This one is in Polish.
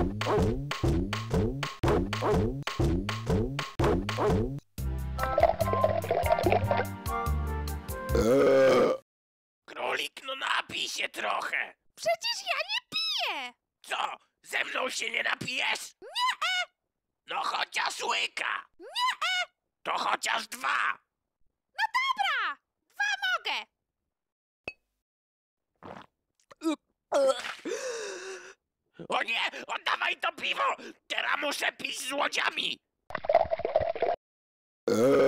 Królik, no napij się trochę. Przecież ja nie piję! Co? Ze mną się nie napijesz? Nie! No chociaż łyka. Nie! To chociaż 2. No dobra! 2 mogę! O nie! Oddawaj to piwo! Teraz muszę pić z łodziami!